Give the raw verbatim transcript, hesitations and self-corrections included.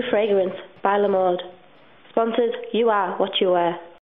Fragrance by Lamode. Sponsored You Are What You Wear.